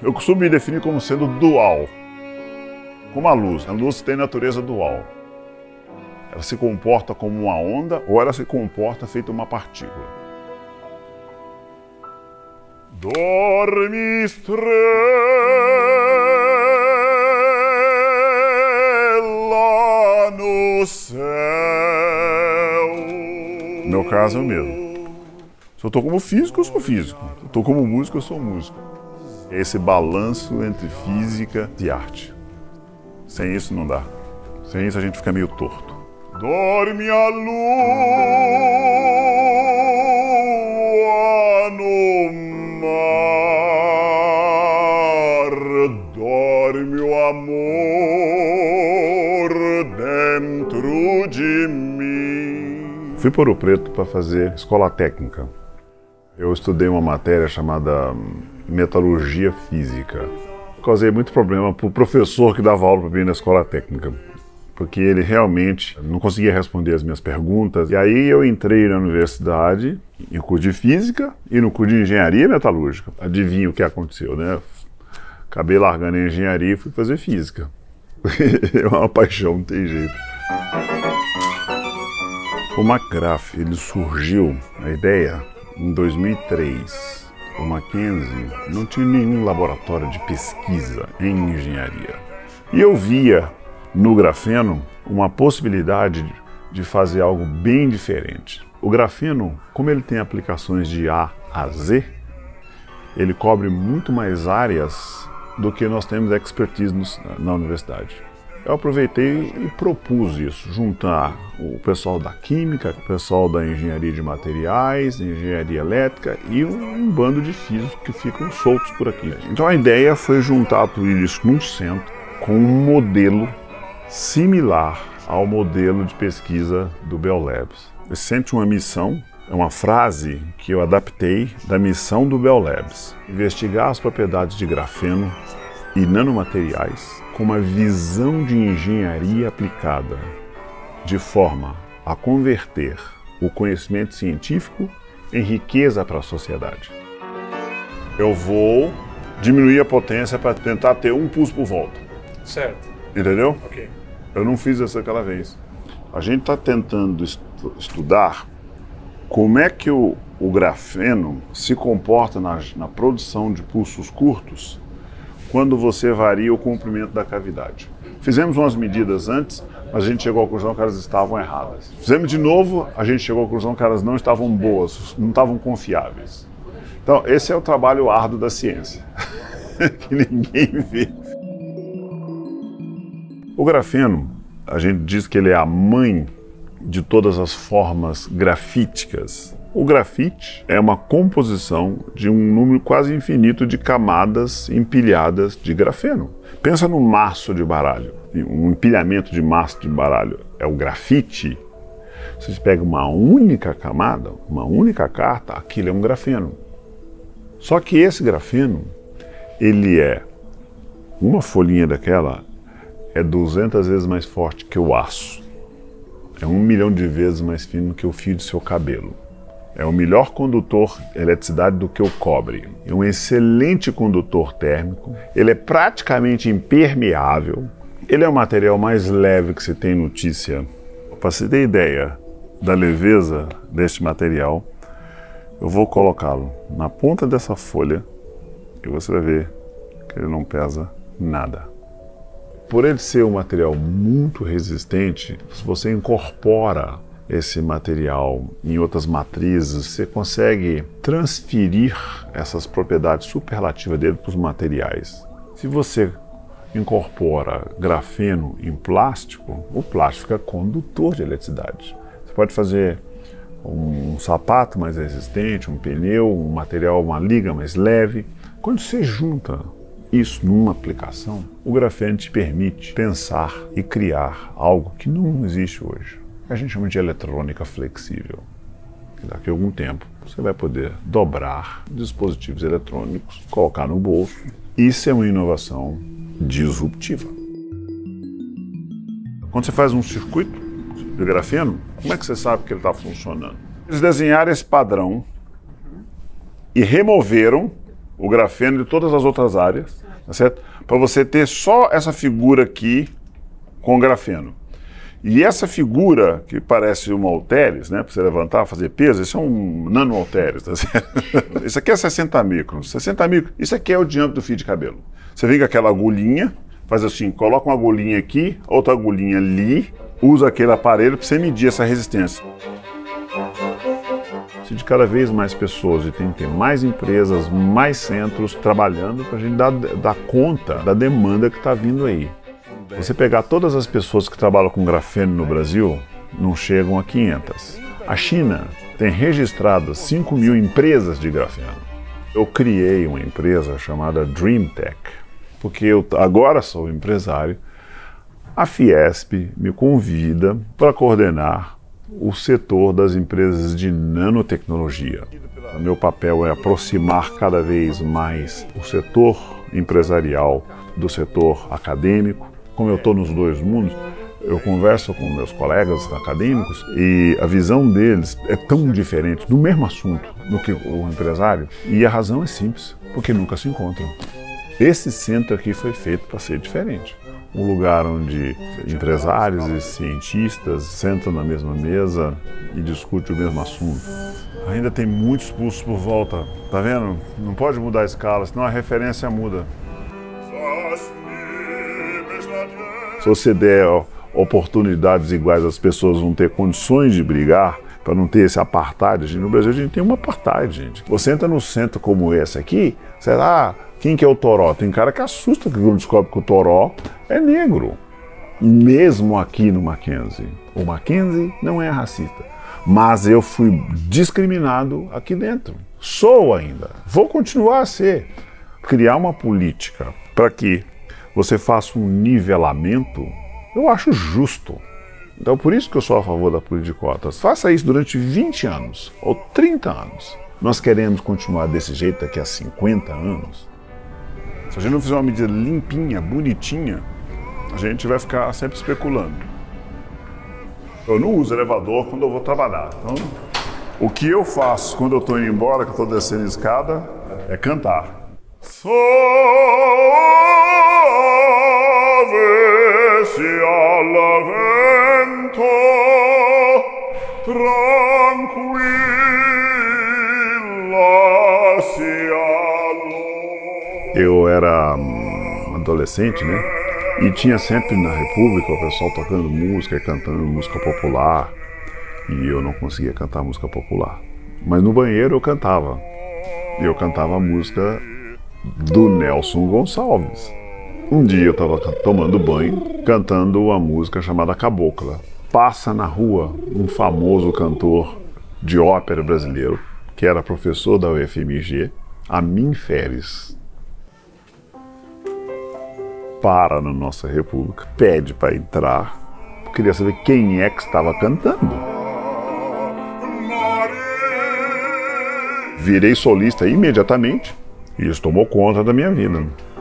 Eu costumo me definir como sendo dual, como a luz. A luz tem natureza dual. Ela se comporta como uma onda ou ela se comporta feito uma partícula. Dorme, estrela no céu. No meu caso é o mesmo. Se eu estou como físico, eu sou físico. Se eu estou como músico, eu sou músico. É esse balanço entre física e arte. Sem isso não dá. Sem isso a gente fica meio torto. Dorme a lua no mar, dorme o amor dentro de mim. Fui para Ouro Preto para fazer escola técnica. Eu estudei uma matéria chamada metalurgia física. Causei muito problema para o professor que dava aula para mim na escola técnica, porque ele realmente não conseguia responder as minhas perguntas. E aí eu entrei na universidade, em curso de física e no curso de engenharia metalúrgica. Adivinha o que aconteceu, né? Acabei largando a engenharia e fui fazer física. É uma paixão, não tem jeito. O McGrath, ele surgiu, a ideia, em 2003. O Mackenzie não tinha nenhum laboratório de pesquisa em engenharia. E eu via no grafeno uma possibilidade de fazer algo bem diferente. O grafeno, como ele tem aplicações de A a Z, ele cobre muito mais áreas do que nós temos expertise na universidade. Eu aproveitei e propus isso, juntar o pessoal da química, o pessoal da engenharia de materiais, engenharia elétrica e um bando de físicos que ficam soltos por aqui. Então a ideia foi juntar tudo isso num centro com um modelo similar ao modelo de pesquisa do Bell Labs. Esse centro tinha uma missão, é uma frase que eu adaptei da missão do Bell Labs: investigar as propriedades de grafeno e nanomateriais com uma visão de engenharia aplicada, de forma a converter o conhecimento científico em riqueza para a sociedade. Eu vou diminuir a potência para tentar ter um pulso por volta. Certo. Entendeu? Ok. Eu não fiz isso aquela vez. A gente está tentando estudar como é que o grafeno se comporta na produção de pulsos curtos quando você varia o comprimento da cavidade. Fizemos umas medidas antes, mas a gente chegou à conclusão que elas estavam erradas. Fizemos de novo, a gente chegou à conclusão que elas não estavam boas, não estavam confiáveis. Então, esse é o trabalho árduo da ciência, que ninguém vê. O grafeno, a gente diz que ele é a mãe de todas as formas grafíticas. O grafite é uma composição de um número quase infinito de camadas empilhadas de grafeno. Pensa no maço de baralho. Um empilhamento de maço de baralho é o grafite. Você pega uma única camada, uma única carta, aquilo é um grafeno. Só que esse grafeno, ele é, uma folhinha daquela é 200 vezes mais forte que o aço. É 1 milhão de vezes mais fino que o fio de seu cabelo. É o melhor condutor de eletricidade do que o cobre. É um excelente condutor térmico. Ele é praticamente impermeável. Ele é o material mais leve que se tem notícia. Para você ter ideia da leveza deste material, eu vou colocá-lo na ponta dessa folha e você vai ver que ele não pesa nada. Por ele ser um material muito resistente, se você incorpora esse material em outras matrizes, você consegue transferir essas propriedades superlativas dele para os materiais. Se você incorpora grafeno em plástico, o plástico fica condutor de eletricidade. Você pode fazer um sapato mais resistente, um pneu, um material, uma liga mais leve. Quando você junta isso numa aplicação, o grafeno te permite pensar e criar algo que não existe hoje. A gente chama de eletrônica flexível. Daqui a algum tempo você vai poder dobrar dispositivos eletrônicos, colocar no bolso. Isso é uma inovação disruptiva. Quando você faz um circuito de grafeno, como é que você sabe que ele está funcionando? Eles desenharam esse padrão e removeram o grafeno de todas as outras áreas, tá certo? Para você ter só essa figura aqui com grafeno. E essa figura, que parece um halteres, né, para você levantar, fazer peso, isso é um nano-halteres, tá certo? Isso aqui é 60 microns. 60 microns, isso aqui é o diâmetro do fio de cabelo. Você vem com aquela agulhinha, faz assim, coloca uma agulhinha aqui, outra agulhinha ali, usa aquele aparelho para você medir essa resistência. De cada vez mais pessoas, e tem que ter mais empresas, mais centros trabalhando para a gente dar conta da demanda que está vindo aí. Você pegar todas as pessoas que trabalham com grafeno no Brasil, não chegam a 500. A China tem registradas 5.000 empresas de grafeno. Eu criei uma empresa chamada DreamTech, porque eu agora sou empresário. A Fiesp me convida para coordenar o setor das empresas de nanotecnologia. O meu papel é aproximar cada vez mais o setor empresarial do setor acadêmico. Como eu estou nos dois mundos, eu converso com meus colegas acadêmicos e a visão deles é tão diferente do mesmo assunto do que o empresário. E a razão é simples, porque nunca se encontram. Esse centro aqui foi feito para ser diferente. Um lugar onde empresários e cientistas sentam na mesma mesa e discutem o mesmo assunto. Ainda tem muitos pulsos por volta, tá vendo? Não pode mudar a escala, senão a referência muda. Se você der oportunidades iguais, as pessoas vão ter condições de brigar para não ter esse apartheid. No Brasil a gente tem um apartheid, gente. Você entra num centro como esse aqui, será... Quem que é o Toró? Tem cara que assusta quando descobre que o Toró é negro. Mesmo aqui no Mackenzie. O Mackenzie não é racista. Mas eu fui discriminado aqui dentro. Sou ainda. Vou continuar a ser. Criar uma política para que você faça um nivelamento, eu acho justo. Então por isso que eu sou a favor da política de cotas. Faça isso durante 20 anos ou 30 anos. Nós queremos continuar desse jeito daqui a 50 anos. Se a gente não fizer uma medida limpinha, bonitinha, a gente vai ficar sempre especulando. Eu não uso elevador quando eu vou trabalhar. Então, o que eu faço quando eu estou indo embora, que eu estou descendo a escada, é cantar. Suave se alla vento, tranquilla se Eu era adolescente, né? E tinha sempre na República o pessoal tocando música e cantando música popular. E eu não conseguia cantar música popular. Mas no banheiro eu cantava. E eu cantava a música do Nelson Gonçalves. Um dia eu estava tomando banho, cantando uma música chamada Cabocla. Passa na rua um famoso cantor de ópera brasileiro, que era professor da UFMG, Amin Feres. Para na nossa república, pede para entrar, queria saber quem é que estava cantando. Virei solista imediatamente e isso tomou conta da minha vida.